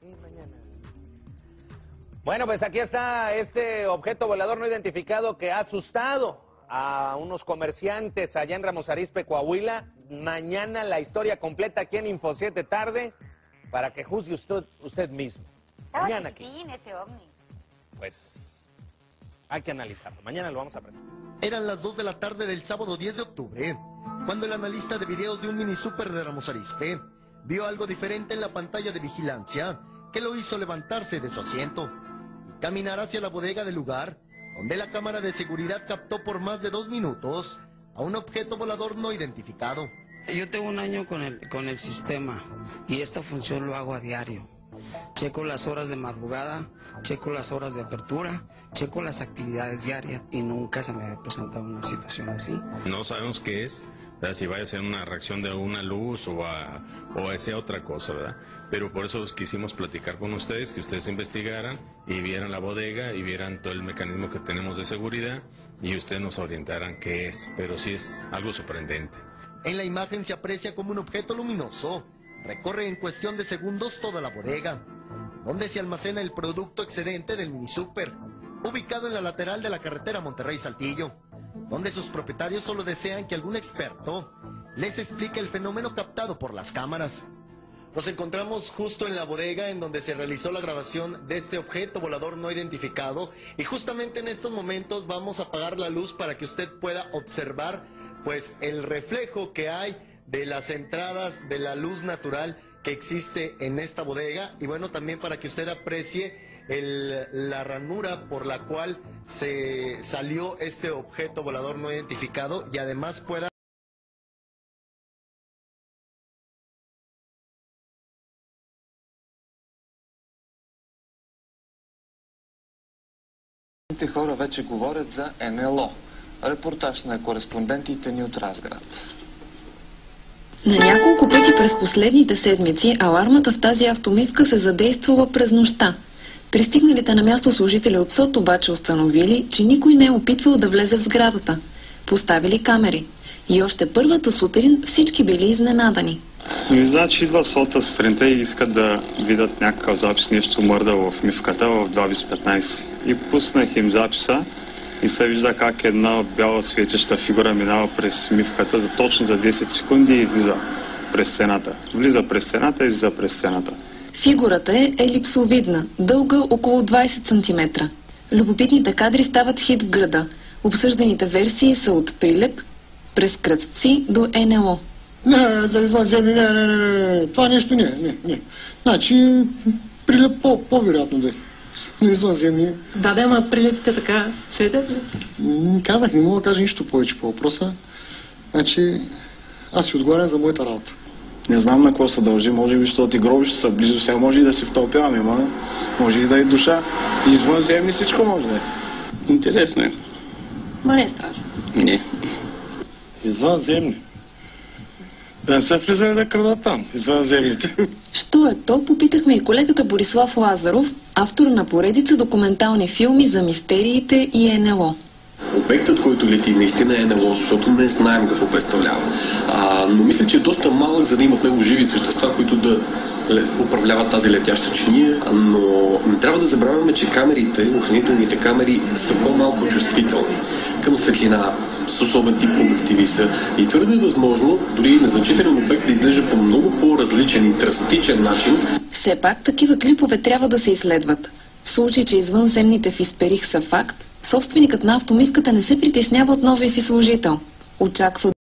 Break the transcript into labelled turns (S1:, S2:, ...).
S1: Y mañana.
S2: Bueno, pues aquí está este objeto volador no identificado que ha asustado a unos comerciantes allá en Ramos Arizpe, Coahuila. Mañana la historia completa aquí en Info 7 tarde para que juzgue usted mismo.
S3: Estaba
S2: Mañana
S3: chiquitín ese ovni.
S2: Pues hay que analizarlo. Mañana lo vamos a presentar.
S4: Eran las 2 de la tarde del sábado 10 de octubre, cuando el analista de videos de un mini super de Ramos Arizpe vio algo diferente en la pantalla de vigilancia que lo hizo levantarse de su asiento y caminar hacia la bodega del lugar, donde la cámara de seguridad captó por más de 2 minutos a un objeto volador no identificado.
S5: Yo tengo un año con el sistema y esta función lo hago a diario. Checo las horas de madrugada, checo las horas de apertura, checo las actividades diarias y nunca se me había presentado una situación así.
S6: No sabemos qué es, ¿verdad? Si vaya a ser una reacción de una luz o a sea otra cosa, ¿verdad? Pero por eso quisimos platicar con ustedes, que ustedes investigaran y vieran la bodega y vieran todo el mecanismo que tenemos de seguridad y ustedes nos orientaran qué es, pero sí es algo sorprendente.
S4: En la imagen se aprecia como un objeto luminoso recorre en cuestión de segundos toda la bodega, donde se almacena el producto excedente del mini super, ubicado en la lateral de la carretera Monterrey-Saltillo, donde sus propietarios solo desean que algún experto les explique el fenómeno captado por las cámaras. Nos encontramos justo en la bodega en donde se realizó la grabación de este objeto volador no identificado y justamente en estos momentos vamos a apagar la luz para que usted pueda observar pues el reflejo que hay de las entradas de la luz natural que existe en esta bodega y bueno, también para que usted aprecie la ranura por la cual se salió este objeto volador no identificado y además pueda
S7: хора вече говорят за НЛО. Репортаж на кореспондентите ни от Разград.
S8: На няколко пъти през последните седмици алармата в тази автомивка се задействала през нощта. Пристигналите на място служители от СОТ обаче установили, че никой не е опитвал да влезе в сградата. Поставили камери. И още първата сутрин всички били изненадани.
S9: Значи идва СОТа сутринта и искат да видят някакъв запис, нещо мърдало в мивката в 2 без 15. И пуснах им записа и се вижда как една бяла светеща фигура минава през мивката за точно за 10 секунди и излиза през стената. Влиза през стената и излиза през стената.
S8: Фигурата е елипсовидна, дълга около 20 см. Любопитните кадри стават хит в града. Обсъжданите версии са от прилеп, през кръстци до НЛО.
S10: Не, за извънземни, не. Това нещо не. Значи, прилеп по-вероятно да е. Но извънземни.
S11: Да, ама прилепите така светят ли?
S10: Казах, не мога да кажа нищо повече по въпроса. Значи, аз си отговарям за моята работа.
S9: Не знам на какво се дължи, може би, защото и гробища са близо, сега може и да се втълпяваме, ама може и да е душа. Извънземни всичко може да е. Интересно е.
S11: Ма не е страшно.
S9: Не. Извънземни. Да не се влизаме да крадат там, извънземните.
S8: Що е то, попитахме и колегата Борислав Лазаров, автор на поредица документални филми за мистериите и НЛО.
S12: Обектът, който лети, наистина е НЛО, защото не знаем какво представлява. Но мисля, че е доста малък, за да има в него живи същества, които да управляват тази летяща чиния. Но не трябва да забравяме, че камерите, охранителните камери са по-малко чувствителни към светлина, с особен тип обективи са. И твърде възможно, дори незначителен обект да изглежда по много по-различен и драстичен начин.
S8: Все пак такива клипове трябва да се изследват. В случай, че извънземните в Исперих са факт, собственикът на автомивката не се притеснява от новия си служител. Очаква